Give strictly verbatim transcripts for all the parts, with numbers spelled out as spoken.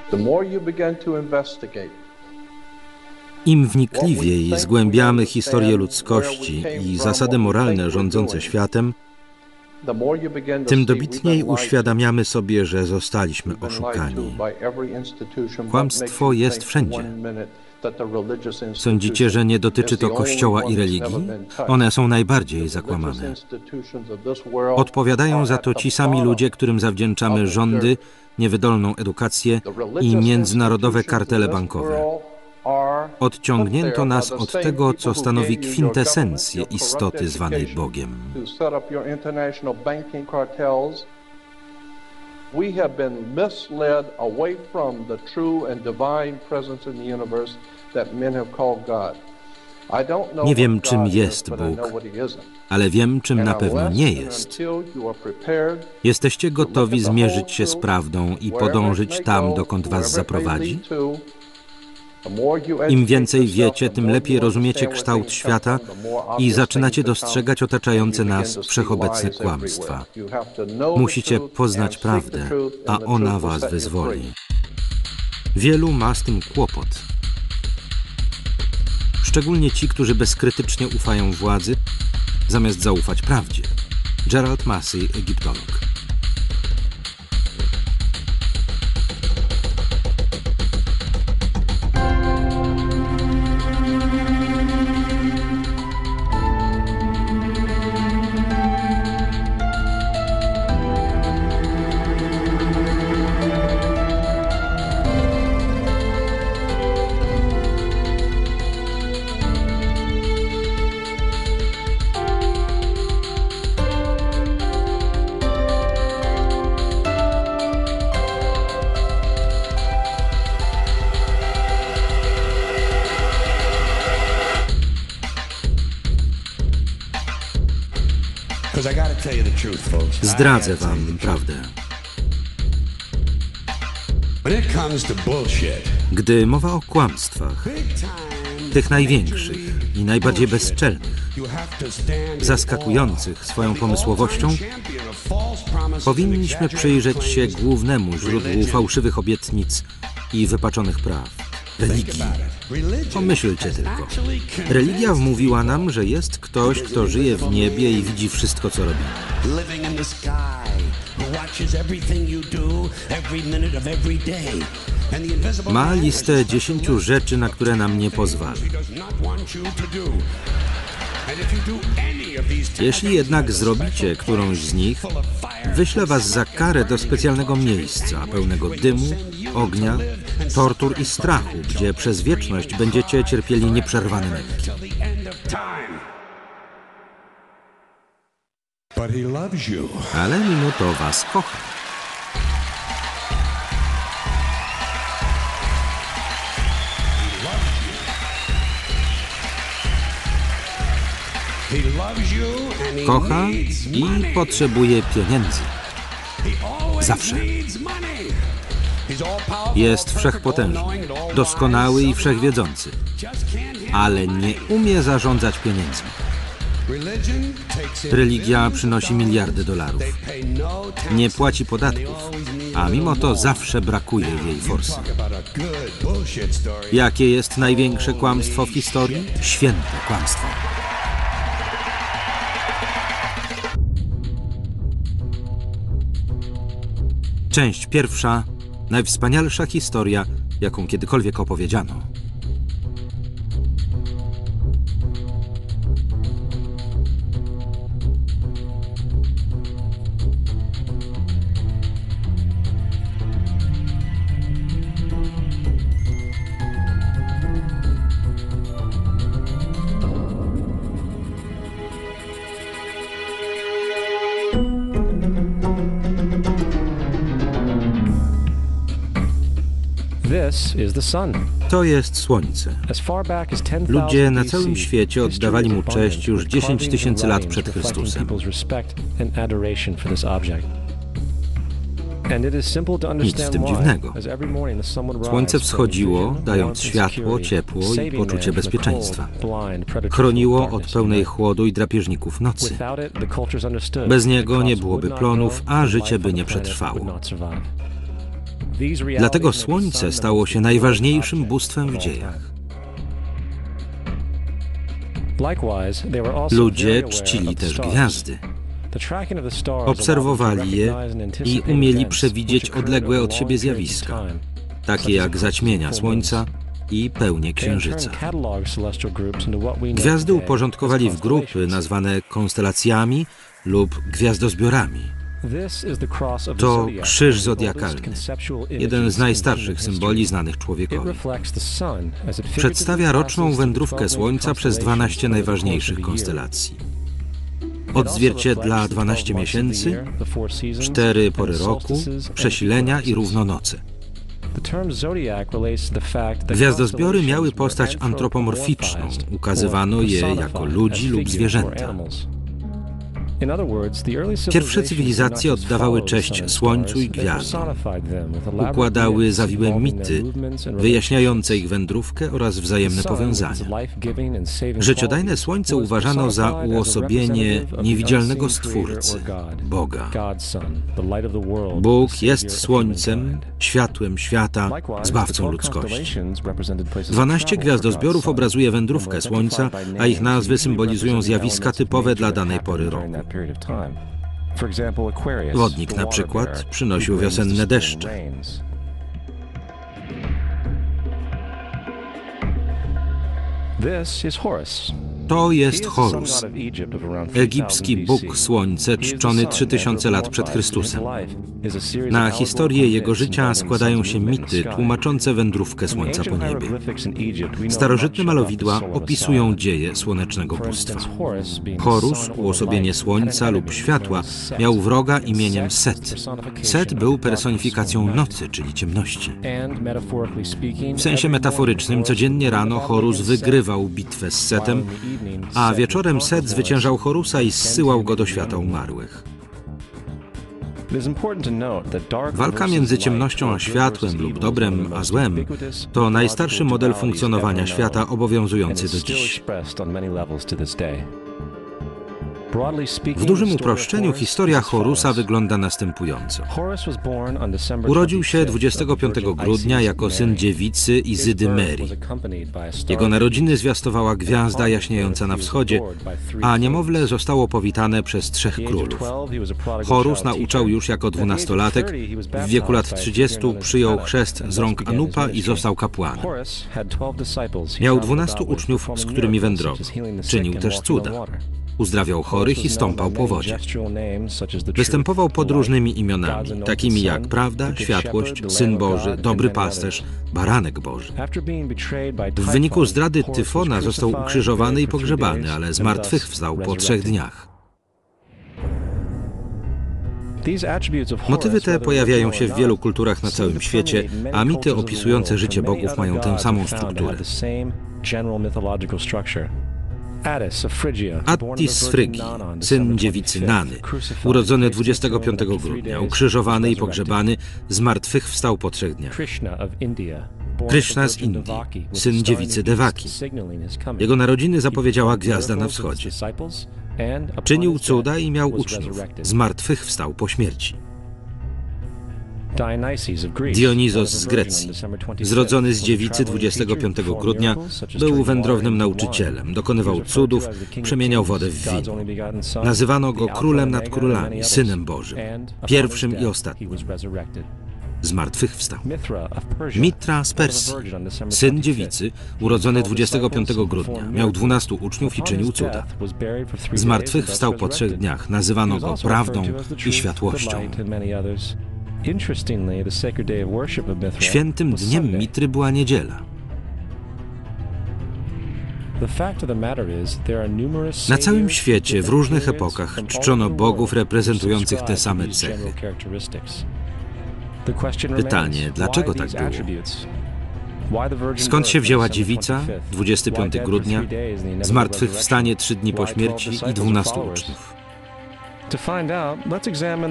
Im wnikliwiej zgłębiamy historię ludzkości i zasady moralne rządzące światem, tym dobitniej uświadamiamy sobie, że zostaliśmy oszukani. Kłamstwo jest wszędzie. Sądzicie, że nie dotyczy to Kościoła i religii? One są najbardziej zakłamane. Odpowiadają za to ci sami ludzie, którym zawdzięczamy rządy, niewydolną edukację i międzynarodowe kartele bankowe. Odciągnięto nas od tego, co stanowi kwintesencję istoty zwanej Bogiem. We have been misled away from the true and divine presence in the universe that men have called God. Nie wiem, czym jest Bóg, ale wiem, czym na pewno nie jest. Jesteście gotowi zmierzyć się z prawdą i podążyć tam, dokąd was zaprowadzi? Im więcej wiecie, tym lepiej rozumiecie kształt świata i zaczynacie dostrzegać otaczające nas wszechobecne kłamstwa. Musicie poznać prawdę, a ona was wyzwoli. Wielu ma z tym kłopot. Szczególnie ci, którzy bezkrytycznie ufają władzy, zamiast zaufać prawdzie. Gerald Massey, egiptolog. Zdradzę wam prawdę. Gdy mowa o kłamstwach, tych największych i najbardziej bezczelnych, zaskakujących swoją pomysłowością, powinniśmy przyjrzeć się głównemu źródłu fałszywych obietnic i wypaczonych praw – religii. Pomyślcie tylko. Religia wmówiła nam, że jest ktoś, kto żyje w niebie i widzi wszystko, co robimy. Ma listę dziesięciu rzeczy, na które nam nie pozwala. Jeśli jednak zrobicie którąś z nich, wyślę was za karę do specjalnego miejsca, pełnego dymu, ognia, tortur i strachu, gdzie przez wieczność będziecie cierpieli nieprzerwane męki. Ale mimo to was kocha. Kocha i potrzebuje pieniędzy. Zawsze. Jest wszechpotężny, doskonały i wszechwiedzący, ale nie umie zarządzać pieniędzmi. Religia przynosi miliardy dolarów. Nie płaci podatków, a mimo to zawsze brakuje jej forsy. Jakie jest największe kłamstwo w historii? Święte kłamstwo. Część pierwsza. Najwspanialsza historia, jaką kiedykolwiek opowiedziano. To jest Słońce. Ludzie na całym świecie oddawali mu cześć już dziesięć tysięcy lat przed Chrystusem. Nic w tym dziwnego. Słońce wschodziło, dając światło, ciepło i poczucie bezpieczeństwa. Chroniło od pełnej chłodu i drapieżników nocy. Bez niego nie byłoby plonów, a życie by nie przetrwało. Dlatego Słońce stało się najważniejszym bóstwem w dziejach. Ludzie czcili też gwiazdy. Obserwowali je i umieli przewidzieć odległe od siebie zjawiska, takie jak zaćmienia Słońca i pełnię Księżyca. Gwiazdy uporządkowali w grupy nazwane konstelacjami lub gwiazdozbiorami. To krzyż zodiakalny, jeden z najstarszych symboli znanych człowiekowi. Przedstawia roczną wędrówkę Słońca przez dwanaście najważniejszych konstelacji. Odzwierciedla dwanaście miesięcy, cztery pory roku, przesilenia i równonoce. Gwiazdozbiory miały postać antropomorficzną, ukazywano je jako ludzi lub zwierzęta. Pierwsze cywilizacje oddawały cześć Słońcu i gwiazdom. Układały zawiłe mity, wyjaśniające ich wędrówkę oraz wzajemne powiązania. Życiodajne Słońce uważano za uosobienie niewidzialnego Stwórcy, Boga. Bóg jest Słońcem, światłem świata, zbawcą ludzkości. Dwanaście gwiazdozbiorów obrazuje wędrówkę Słońca, a ich nazwy symbolizują zjawiska typowe dla danej pory roku. Wodnik na przykład przynosił wiosenne deszcze. To jest Horus, egipski bóg Słońce czczony trzy tysiące lat przed Chrystusem. Na historię jego życia składają się mity tłumaczące wędrówkę Słońca po niebie. Starożytne malowidła opisują dzieje słonecznego bóstwa. Horus, uosobienie Słońca lub światła, miał wroga imieniem Set. Set był personifikacją nocy, czyli ciemności. W sensie metaforycznym codziennie rano Horus wygrywał bitwę z Setem, a wieczorem Set zwyciężał Horusa i zsyłał go do świata umarłych. Walka między ciemnością a światłem lub dobrem a złem to najstarszy model funkcjonowania świata obowiązujący do dziś. W dużym uproszczeniu historia Horusa wygląda następująco. Urodził się dwudziestego piątego grudnia jako syn dziewicy Izydy Meri. Jego narodziny zwiastowała gwiazda jaśniejąca na wschodzie, a niemowlę zostało powitane przez trzech królów. Horus nauczał już jako dwunastolatek, w wieku lat trzydziestu przyjął chrzest z rąk Anupa i został kapłanem. Miał dwunastu uczniów, z którymi wędrował. Czynił też cuda. Uzdrawiał chorych i stąpał po wodzie. Występował pod różnymi imionami, takimi jak Prawda, Światłość, Syn Boży, Dobry Pasterz, Baranek Boży. W wyniku zdrady Tyfona został ukrzyżowany i pogrzebany, ale zmartwychwstał po trzech dniach. Motywy te pojawiają się w wielu kulturach na całym świecie, a mity opisujące życie bogów mają tę samą strukturę. Attis z Frygii, syn dziewicy Nany, urodzony dwudziestego piątego grudnia, ukrzyżowany i pogrzebany, zmartwychwstał po trzech dniach. Kryszna z Indii, syn dziewicy Devaki. Jego narodziny zapowiedziała gwiazda na wschodzie. Czynił cuda i miał uczniów. Zmartwychwstał po śmierci. Dionizos z Grecji, zrodzony z dziewicy dwudziestego piątego grudnia, był wędrownym nauczycielem, dokonywał cudów, przemieniał wodę w wino. Nazywano go królem nad królami, synem Bożym, pierwszym i ostatnim. Zmartwychwstał. Mitra z Persji, syn dziewicy, urodzony dwudziestego piątego grudnia, miał dwunastu uczniów i czynił cuda. Zmartwychwstał po trzech dniach, nazywano go prawdą i światłością. Świętym dniem Mitry była niedziela. Na całym świecie w różnych epokach czczono bogów reprezentujących te same cechy. Pytanie, dlaczego tak było? Skąd się wzięła dziewica, dwudziestego piątego grudnia, zmartwychwstanie trzy dni po śmierci i dwunastu uczniów?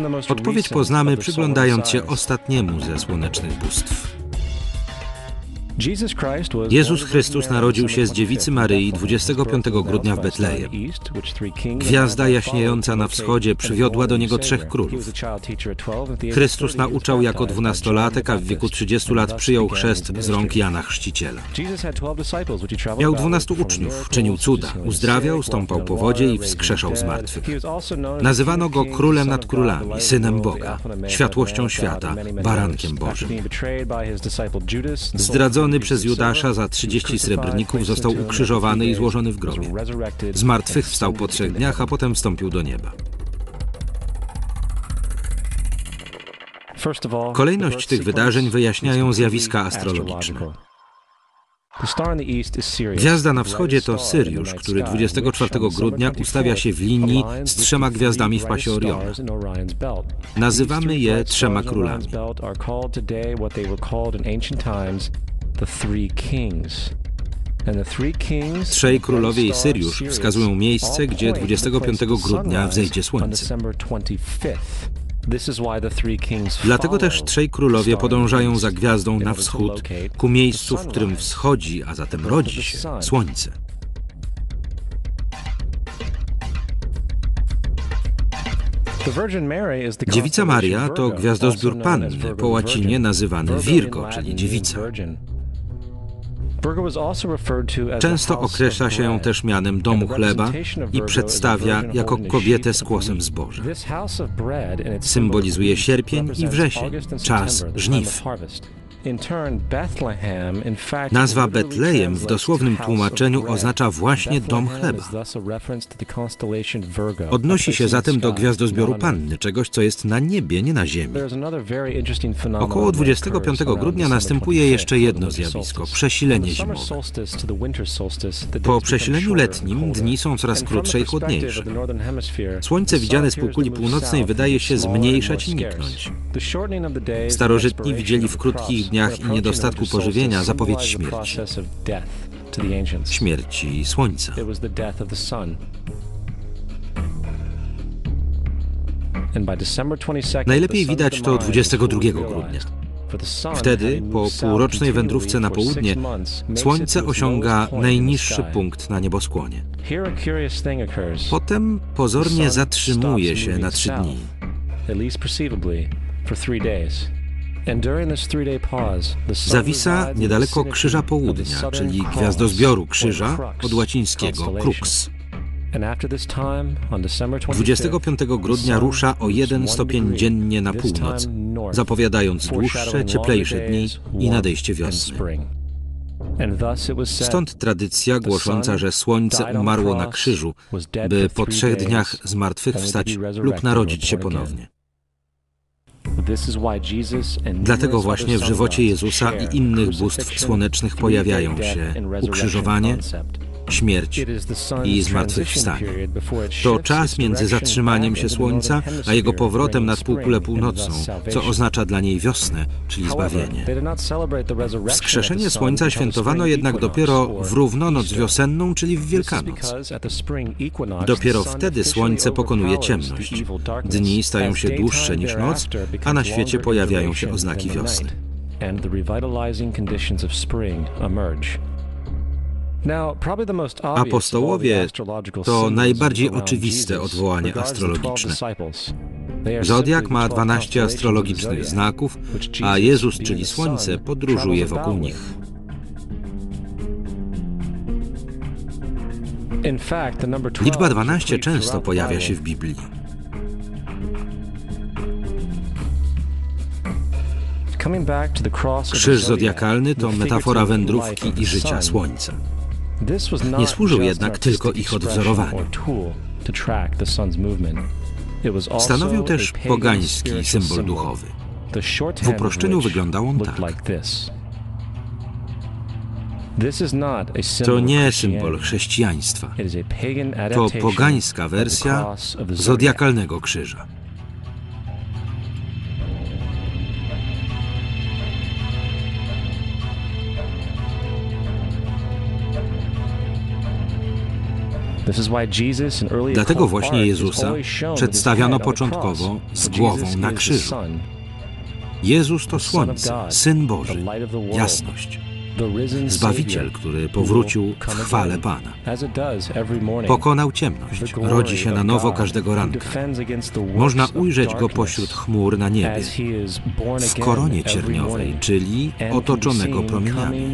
Odpowiedź poznamy, przyglądając się ostatniemu ze słonecznych bóstw. Jezus Chrystus narodził się z dziewicy Maryi dwudziestego piątego grudnia w Betlejem. Gwiazda jaśniejąca na wschodzie przywiodła do niego trzech królów. Chrystus nauczał jako dwunastolatek, a w wieku trzydziestu lat przyjął chrzest z rąk Jana Chrzciciela. Miał dwunastu uczniów, czynił cuda, uzdrawiał, stąpał po wodzie i wskrzeszał zmartwych. Nazywano go królem nad królami, synem Boga, światłością świata, barankiem Bożym. Zdradzony przez Judasza za trzydzieści srebrników został ukrzyżowany i złożony w grobie. Zmartwychwstał po trzech dniach, a potem wstąpił do nieba. Kolejność tych wydarzeń wyjaśniają zjawiska astrologiczne. Gwiazda na wschodzie to Syriusz, który dwudziestego czwartego grudnia ustawia się w linii z trzema gwiazdami w pasie Oriona. Nazywamy je trzema królami. Trzej królowie i Syriusz wskazują miejsce, gdzie dwudziestego piątego grudnia wzejdzie słońce. Dlatego też trzej królowie podążają za gwiazdą na wschód, ku miejscu, w którym wschodzi, a zatem rodzi się słońce. Dziewica Maria to gwiazdozbiór Panny, po łacinie nazywany Virgo, czyli dziewica. Często określa się ją też mianem domu chleba i przedstawia jako kobietę z kłosem zboża. Symbolizuje sierpień i wrzesień, czas żniw. Nazwa Betlejem w dosłownym tłumaczeniu oznacza właśnie dom chleba. Odnosi się zatem do gwiazdozbioru Panny, czegoś, co jest na niebie, nie na ziemi. Około dwudziestego piątego grudnia następuje jeszcze jedno zjawisko – przesilenie zimowe. Po przesileniu letnim dni są coraz krótsze i chłodniejsze. Słońce widziane z półkuli północnej wydaje się zmniejszać i niknąć. Starożytni widzieli w krótkich dniach i niedostatku pożywienia zapowiedź śmierci. Śmierci Słońca. Najlepiej widać to dwudziestego drugiego grudnia. Wtedy, po półrocznej wędrówce na południe, Słońce osiąga najniższy punkt na nieboskłonie. Potem pozornie zatrzymuje się na trzy dni. Zawisa niedaleko Krzyża Południa, czyli gwiazdozbioru krzyża, od łacińskiego crux. dwudziestego piątego grudnia rusza o jeden stopień dziennie na północ, zapowiadając dłuższe, cieplejsze dni i nadejście wiosny. Stąd tradycja głosząca, że Słońce umarło na krzyżu, by po trzech dniach zmartwychwstać lub narodzić się ponownie. Dlatego właśnie w żywocie Jezusa i innych bóstw słonecznych pojawiają się ukrzyżowanie, śmierć i zmartwychwstanie. To czas między zatrzymaniem się Słońca, a jego powrotem nad półkulę północną, co oznacza dla niej wiosnę, czyli zbawienie. Wskrzeszenie Słońca świętowano jednak dopiero w równonoc wiosenną, czyli w Wielkanoc. Dopiero wtedy Słońce pokonuje ciemność. Dni stają się dłuższe niż noc, a na świecie pojawiają się oznaki wiosny. Apostołowie to najbardziej oczywiste odwołanie astrologiczne. Zodiak ma dwanaście astrologicznych znaków, a Jezus, czyli Słońce, podróżuje wokół nich. Liczba dwanaście często pojawia się w Biblii. Krzyż zodiakalny to metafora wędrówki i życia Słońca. Nie służył jednak tylko ich odwzorowaniu. Stanowił też pogański symbol duchowy. W uproszczeniu wyglądał on tak. To nie symbol chrześcijaństwa. To pogańska wersja zodiakalnego krzyża. Dlatego właśnie Jezusa przedstawiano początkowo z głową na krzyżu. Jezus to Słońce, Syn Boży, jasność. Zbawiciel, który powrócił w chwale Pana. Pokonał ciemność, rodzi się na nowo każdego ranka. Można ujrzeć Go pośród chmur na niebie, w koronie cierniowej, czyli otoczonego promieniami.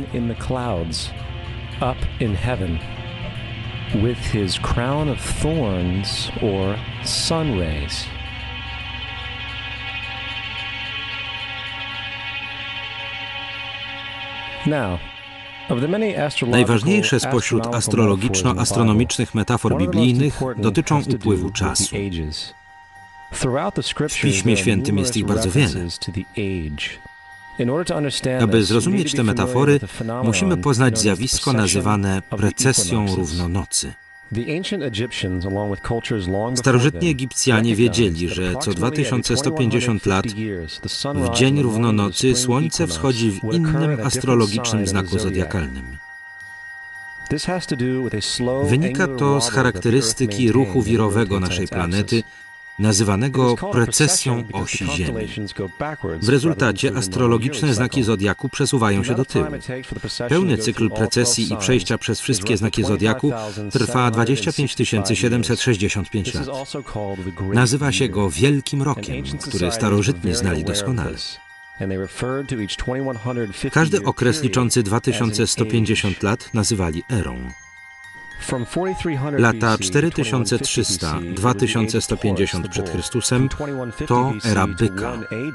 With his crown of thorns or sun rays. Now, najważniejsze spośród astrologiczno-astronomicznych metafor biblijnych dotyczą upływu czasu. W Piśmie Świętym jest ich bardzo wiele. Aby zrozumieć te metafory, musimy poznać zjawisko nazywane precesją równonocy. Starożytni Egipcjanie wiedzieli, że co dwa tysiące sto pięćdziesiąt lat w dzień równonocy Słońce wschodzi w innym astrologicznym znaku zodiakalnym. Wynika to z charakterystyki ruchu wirowego naszej planety, nazywanego precesją osi Ziemi. W rezultacie astrologiczne znaki zodiaku przesuwają się do tyłu. Pełny cykl precesji i przejścia przez wszystkie znaki zodiaku trwa dwadzieścia pięć tysięcy siedemset sześćdziesiąt pięć lat. Nazywa się go Wielkim Rokiem, który starożytni znali doskonale. Każdy okres liczący dwa tysiące sto pięćdziesiąt lat nazywali erą. Lata cztery tysiące trzysta do dwa tysiące sto pięćdziesiąt przed Chrystusem to era byka.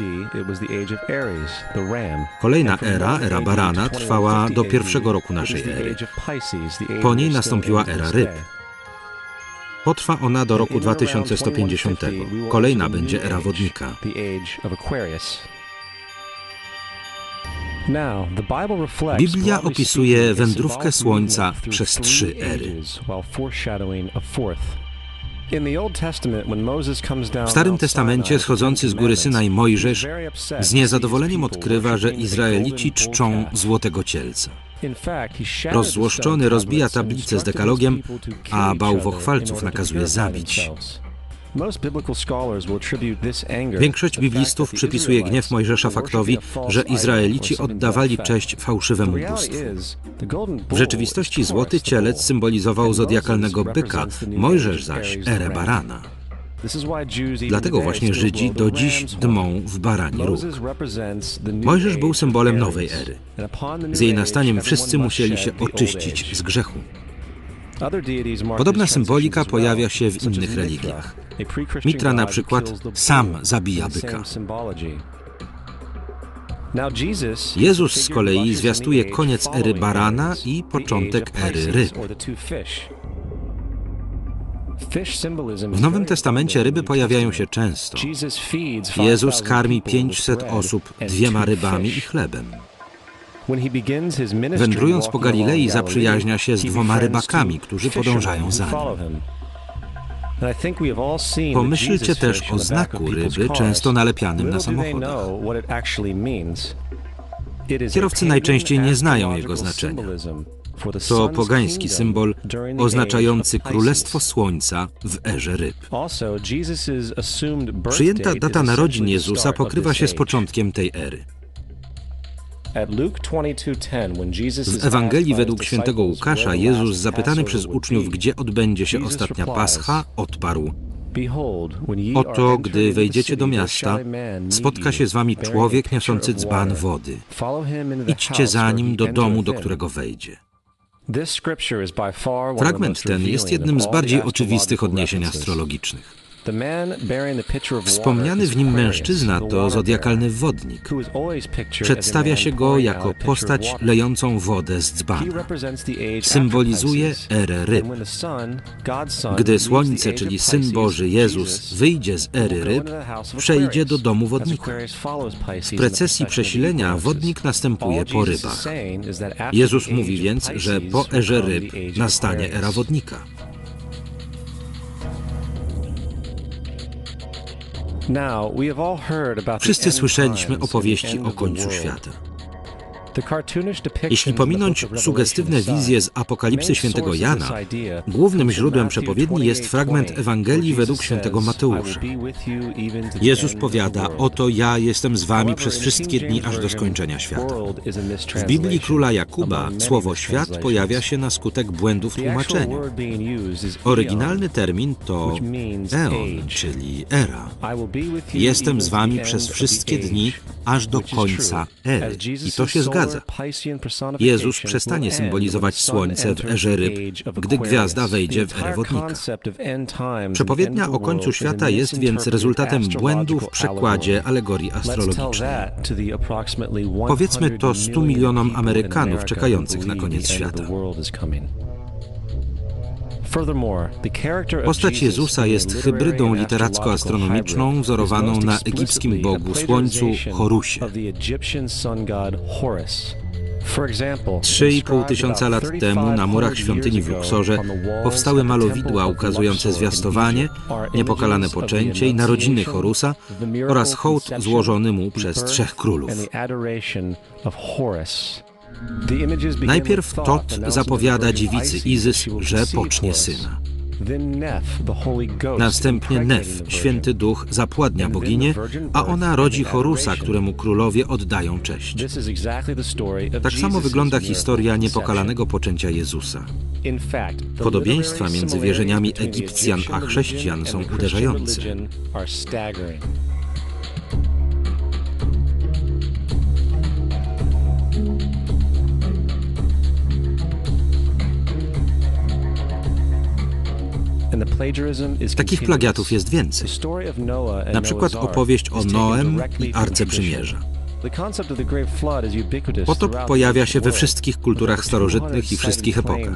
Kolejna era, era barana, trwała do pierwszego roku naszej ery. Po niej nastąpiła era ryb. Potrwa ona do roku dwa tysiące sto pięćdziesiątego. Kolejna będzie era wodnika. Biblia opisuje wędrówkę Słońca przez trzy ery. W Starym Testamencie schodzący z góry Synaj Mojżesz z niezadowoleniem odkrywa, że Izraelici czczą złotego cielca. Rozzłoszczony rozbija tablicę z dekalogiem, a bałwochwalców nakazuje zabić. Większość biblistów przypisuje gniew Mojżesza faktowi, że Izraelici oddawali cześć fałszywemu bóstwu. W rzeczywistości złoty cielec symbolizował zodiakalnego byka, Mojżesz zaś erę barana. Dlatego właśnie Żydzi do dziś dmą w barani róg. Mojżesz był symbolem nowej ery. Z jej nastaniem wszyscy musieli się oczyścić z grzechu. Podobna symbolika pojawia się w innych religiach. Mitra na przykład sam zabija byka. Jezus z kolei zwiastuje koniec ery barana i początek ery ryb. W Nowym Testamencie ryby pojawiają się często. Jezus karmi pięćset osób dwiema rybami i chlebem. Wędrując po Galilei, zaprzyjaźnia się z dwoma rybakami, którzy podążają za nim. Pomyślcie też o znaku ryby, często nalepianym na samochodach. Kierowcy najczęściej nie znają jego znaczenia. To pogański symbol oznaczający Królestwo Słońca w erze ryb. Przyjęta data narodzin Jezusa pokrywa się z początkiem tej ery. W Ewangelii według świętego Łukasza Jezus, zapytany przez uczniów, gdzie odbędzie się ostatnia Pascha, odparł: Oto, gdy wejdziecie do miasta, spotka się z wami człowiek niosący dzban wody. Idźcie za nim do domu, do którego wejdzie. Fragment ten jest jednym z bardziej oczywistych odniesień astrologicznych. Wspomniany w nim mężczyzna to zodiakalny wodnik. Przedstawia się go jako postać lejącą wodę z dzbana. Symbolizuje erę ryb. Gdy Słońce, czyli Syn Boży Jezus, wyjdzie z ery ryb, przejdzie do domu wodnika. W precesji przesilenia wodnik następuje po rybach. Jezus mówi więc, że po erze ryb nastanie era wodnika. Wszyscy słyszeliśmy opowieści o końcu świata. Jeśli pominąć sugestywne wizje z Apokalipsy świętego Jana, głównym źródłem przepowiedni jest fragment Ewangelii według świętego Mateusza. Jezus powiada: oto ja jestem z wami przez wszystkie dni aż do skończenia świata. W Biblii króla Jakuba słowo świat pojawia się na skutek błędów tłumaczenia. Oryginalny termin to eon, czyli era. Jestem z wami przez wszystkie dni aż do końca ery. I to się zgadza. Jezus przestanie symbolizować słońce w erze ryb, gdy gwiazda wejdzie w erę wodnika. Przepowiednia o końcu świata jest więc rezultatem błędu w przekładzie alegorii astrologicznej. Powiedzmy to stu milionom Amerykanów czekających na koniec świata. Postać Jezusa jest hybrydą literacko-astronomiczną wzorowaną na egipskim bogu słońcu Horusie. Trzy i pół tysiąca lat temu na murach świątyni w Luksorze powstały malowidła ukazujące zwiastowanie, niepokalane poczęcie i narodziny Horusa oraz hołd złożony mu przez trzech królów. Najpierw Tot zapowiada dziewicy Izys, że pocznie syna. Następnie Nef, święty duch, zapładnia boginię, a ona rodzi Horusa, któremu królowie oddają cześć. Tak samo wygląda historia niepokalanego poczęcia Jezusa. Podobieństwa między wierzeniami Egipcjan a chrześcijan są uderzające. Takich plagiatów jest więcej. Na przykład opowieść o Noem i Arce Przymierza. Potop pojawia się we wszystkich kulturach starożytnych i wszystkich epokach.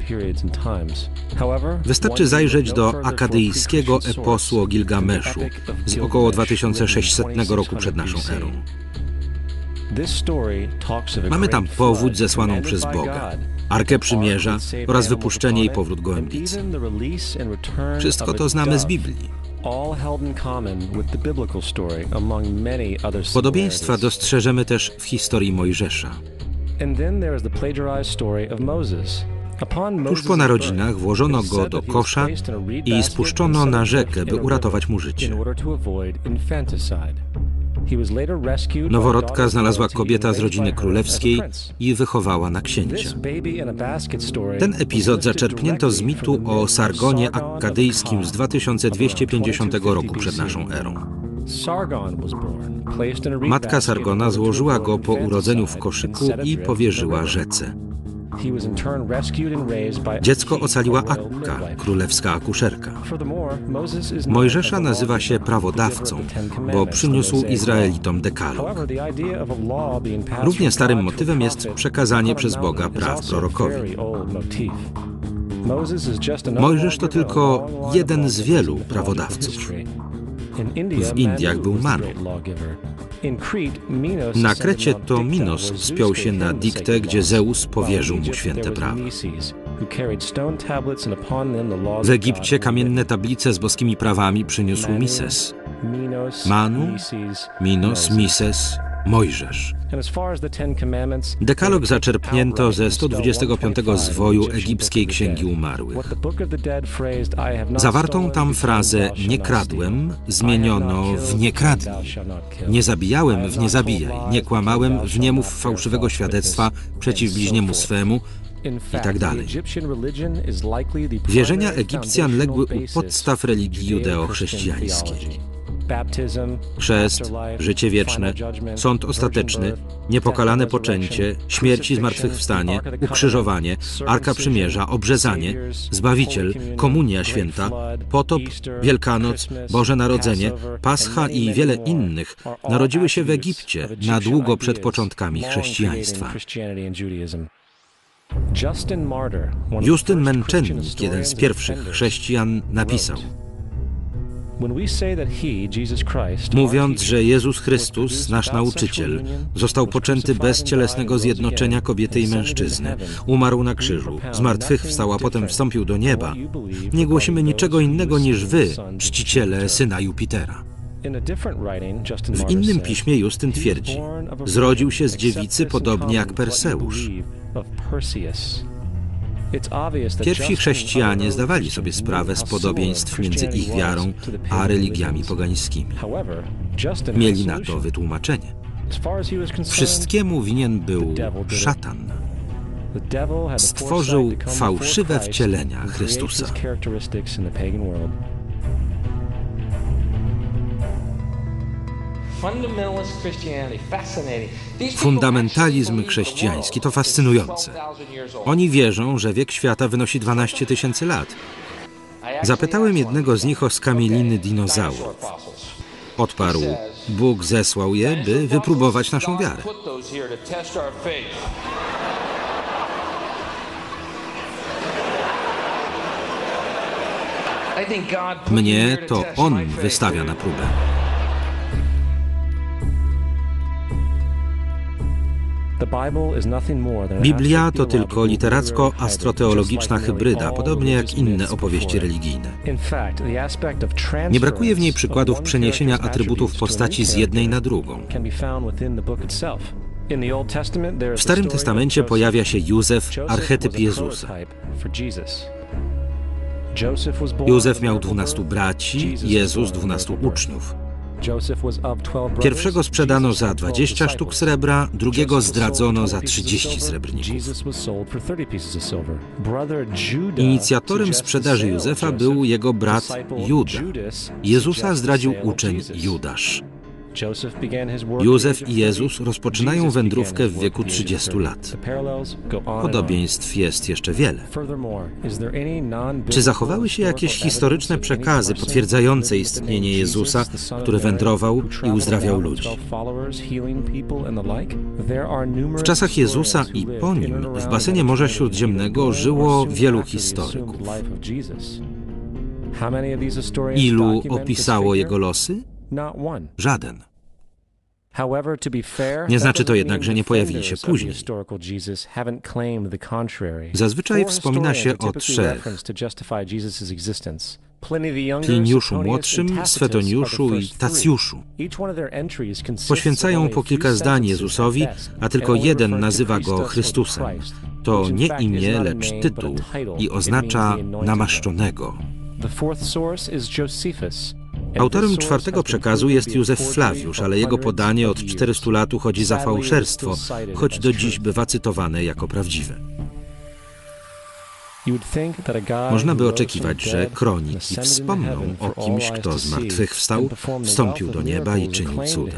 Wystarczy zajrzeć do akadyjskiego eposu o Gilgameszu z około dwa tysiące sześćsetnego roku przed naszą erą. Mamy tam powódź zesłaną przez Boga, Arkę Przymierza oraz wypuszczenie i powrót gołębicy. Wszystko to znamy z Biblii. Podobieństwa dostrzeżemy też w historii Mojżesza. Tuż po narodzinach włożono go do kosza i spuszczono na rzekę, by uratować mu życie. Noworodka znalazła kobieta z rodziny królewskiej i wychowała na księcia. Ten epizod zaczerpnięto z mitu o Sargonie akkadyjskim z dwa tysiące dwieście pięćdziesiątego roku przed naszą erą. Matka Sargona złożyła go po urodzeniu w koszyku i powierzyła rzece. Dziecko ocaliła Akka, królewska akuszerka. Mojżesza nazywa się prawodawcą, bo przyniósł Izraelitom dekalog. Równie starym motywem jest przekazanie przez Boga praw prorokowi. Mojżesz to tylko jeden z wielu prawodawców. W Indiach był Manu. Na Krecie to Minos wspiął się na Diktę, gdzie Zeus powierzył mu święte prawa. W Egipcie kamienne tablice z boskimi prawami przyniósł Mises. Manu, Minos, Mises, Mojżesz. Dekalog zaczerpnięto ze sto dwudziestego piątego zwoju egipskiej Księgi Umarłych. Zawartą tam frazę „nie kradłem” zmieniono w „nie kradnij”. Nie zabijałem w „nie zabijaj”. Nie kłamałem w „nie mów fałszywego świadectwa przeciw bliźniemu swemu” i tak dalej. Wierzenia Egipcjan legły u podstaw religii judeo-chrześcijańskiej. Chrzest, życie wieczne, sąd ostateczny, niepokalane poczęcie, śmierć i zmartwychwstanie, ukrzyżowanie, Arka Przymierza, obrzezanie, Zbawiciel, Komunia Święta, potop, Wielkanoc, Boże Narodzenie, Pascha i wiele innych narodziły się w Egipcie na długo przed początkami chrześcijaństwa. Justyn Męczennik, jeden z pierwszych chrześcijan, napisał: mówiąc, że Jezus Chrystus, nasz nauczyciel, został poczęty bez cielesnego zjednoczenia kobiety i mężczyzny, umarł na krzyżu, zmartwychwstał, a potem wstąpił do nieba, nie głosimy niczego innego niż wy, czciciele Syna Jupitera. W innym piśmie Justyn twierdzi: zrodził się z dziewicy podobnie jak Perseusz. Pierwsi chrześcijanie zdawali sobie sprawę z podobieństw między ich wiarą a religiami pogańskimi. Mieli na to wytłumaczenie. Wszystkiemu winien był szatan. Stworzył fałszywe wcielenia Chrystusa. Fundamentalizm chrześcijański to fascynujące. Oni wierzą, że wiek świata wynosi dwanaście tysięcy lat. Zapytałem jednego z nich o skamieliny dinozaurów. Odparł: Bóg zesłał je, by wypróbować naszą wiarę. Mnie to On wystawia na próbę. Biblia to tylko literacko-astroteologiczna hybryda, podobnie jak inne opowieści religijne. Nie brakuje w niej przykładów przeniesienia atrybutów postaci z jednej na drugą. W Starym Testamencie pojawia się Józef, archetyp Jezusa. Józef miał dwunastu braci, Jezus dwunastu uczniów. Pierwszego sprzedano za dwadzieścia sztuk srebra, drugiego zdradzono za trzydzieści srebrników. Inicjatorem sprzedaży Józefa był jego brat Juda. Jezusa zdradził uczeń Judasz. Józef i Jezus rozpoczynają wędrówkę w wieku trzydziestu lat. Podobieństw jest jeszcze wiele. Czy zachowały się jakieś historyczne przekazy potwierdzające istnienie Jezusa, który wędrował i uzdrawiał ludzi? W czasach Jezusa i po nim w basenie Morza Śródziemnego żyło wielu historyków. Ilu opisało jego losy? Żaden. Nie znaczy to jednak, że nie pojawili się później. Zazwyczaj wspomina się o trzech: Pliniuszu Młodszym, Swetoniuszu i Tacjuszu. Poświęcają po kilka zdań Jezusowi, a tylko jeden nazywa go Chrystusem. To nie imię, lecz tytuł i oznacza namaszczonego. Autorem czwartego przekazu jest Józef Flawiusz, ale jego podanie od czterystu lat uchodzi za fałszerstwo, choć do dziś bywa cytowane jako prawdziwe. Można by oczekiwać, że kroniki wspomną o kimś, kto zmartwychwstał, wstąpił do nieba i czynił cuda.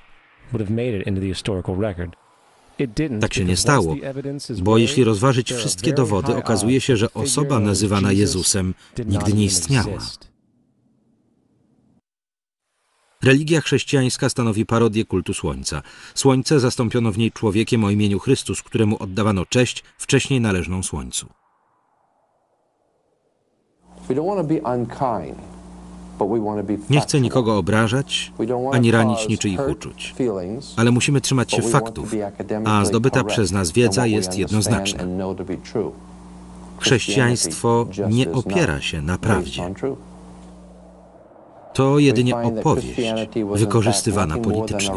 Tak się nie stało, bo jeśli rozważyć wszystkie dowody, okazuje się, że osoba nazywana Jezusem nigdy nie istniała. Religia chrześcijańska stanowi parodię kultu Słońca. Słońce zastąpiono w niej człowiekiem o imieniu Chrystus, któremu oddawano cześć wcześniej należną Słońcu. Nie chcę nikogo obrażać, ani ranić niczyich uczuć, ale musimy trzymać się faktów, a zdobyta przez nas wiedza jest jednoznaczna. Chrześcijaństwo nie opiera się na prawdzie. To jedynie opowieść wykorzystywana politycznie.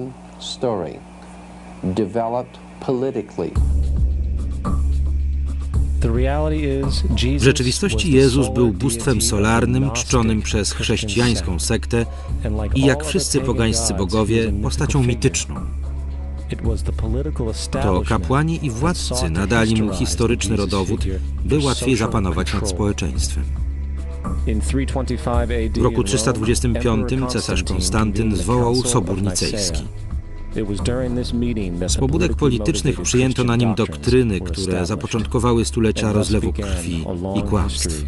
W rzeczywistości Jezus był bóstwem solarnym, czczonym przez chrześcijańską sektę i jak wszyscy pogańscy bogowie, postacią mityczną. To kapłani i władcy nadali mu historyczny rodowód, by łatwiej zapanować nad społeczeństwem. W roku trzysta dwudziestym piątym cesarz Konstantyn zwołał Sobór Nicejski. Z pobudek politycznych przyjęto na nim doktryny, które zapoczątkowały stulecia rozlewu krwi i kłamstw.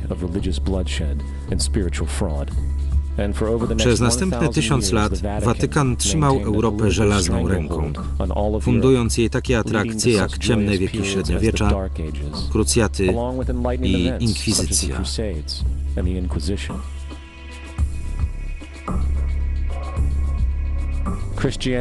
Przez następne tysiąc lat Watykan trzymał Europę żelazną ręką, fundując jej takie atrakcje jak ciemne wieki średniowiecza, krucjaty i inkwizycja.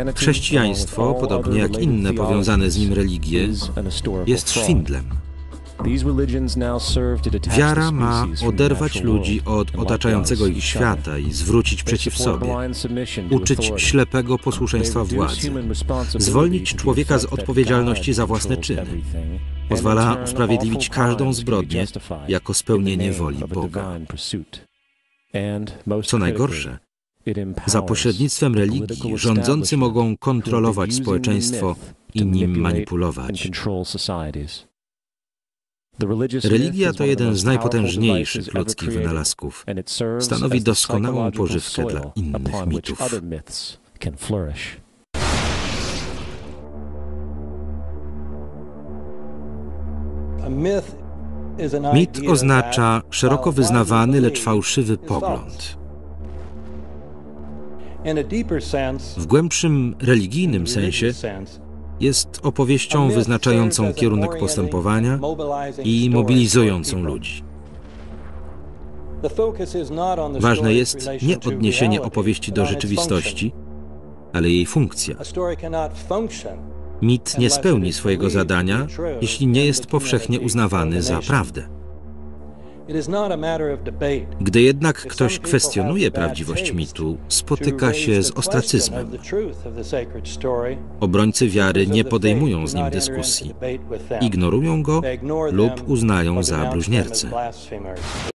Chrześcijaństwo, podobnie jak inne powiązane z nim religie, jest szwindlem. Wiara ma oderwać ludzi od otaczającego ich świata i zwrócić przeciw sobie, uczyć ślepego posłuszeństwa władzy, zwolnić człowieka z odpowiedzialności za własne czyny. Pozwala usprawiedliwić każdą zbrodnię jako spełnienie woli Boga. Co najgorsze, za pośrednictwem religii rządzący mogą kontrolować społeczeństwo i nim manipulować. Religia to jeden z najpotężniejszych ludzkich wynalazków. Stanowi doskonałą pożywkę dla innych mitów. Mit oznacza szeroko wyznawany, lecz fałszywy pogląd. W głębszym religijnym sensie jest opowieścią wyznaczającą kierunek postępowania i mobilizującą ludzi. Ważne jest nie odniesienie opowieści do rzeczywistości, ale jej funkcja. Mit nie spełni swojego zadania, jeśli nie jest powszechnie uznawany za prawdę. Gdy jednak ktoś kwestionuje prawdziwość mitu, spotyka się z ostracyzmem. Obrońcy wiary nie podejmują z nim dyskusji, ignorują go lub uznają za bluźniercę.